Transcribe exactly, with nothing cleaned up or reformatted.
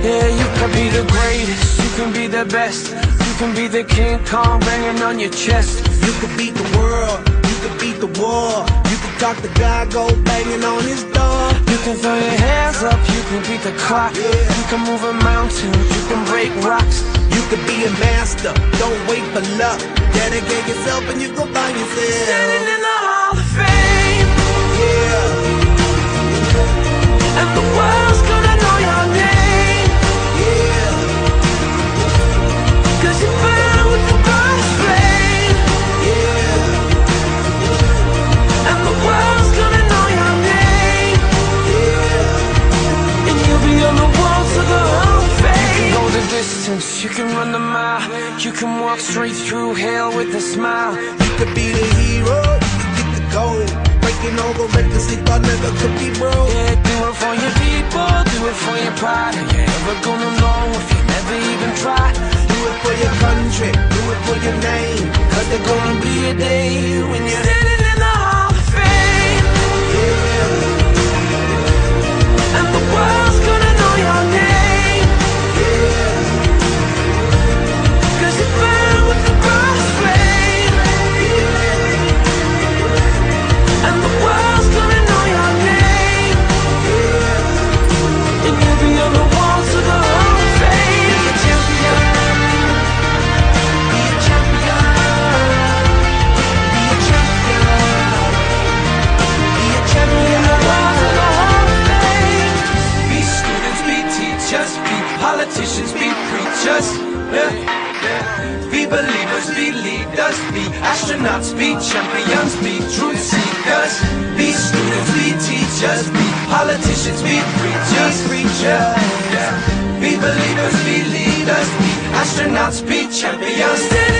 Yeah, you can be the greatest, you can be the best, you can be the King Kong banging on your chest. You can beat the world, you can beat the war. You can talk to God, go banging on his door. You can throw your hands up, you can beat the clock. Yeah. You can move a mountain, you can break rocks. You can be a master, don't wait for luck. Dedicate yourself and you go find yourself Standing in the Hall of Fame. Yeah, And the world's gonna know your name. yeah, Cause you burn with the brightest flame. yeah, And the world's gonna know your name. yeah. And you'll be on the wall to the Hall of Fame. You can go the distance, you can run the mile. You can walk straight through hell with a smile. You could be the hero, you could get the gold. Breaking all the records they thought never could be broke. Yeah, do it for your people, do it for your pride. And you're never gonna know if you never even try. Do it for your country, do it for your name. Cause there's gonna be a day when you're standing in the Hall of Fame. Yeah, And the world's gonna know your name. yeah, Cause you burn with the brightest flame. And the world's gonna know your name. And you'll be on the walls of the Hall of Fame. Be a champion, be a champion, be a champion, be a champion. The walls of the Hall of Fame. Be students, be teachers, be politicians, be preachers. Yeah, yeah. Be believers, be leaders, be astronauts, be champions, be truth seekers. Be students, be teachers, be politicians, be preachers, preachers. Yeah. Be believers, be leaders, be astronauts, be champions.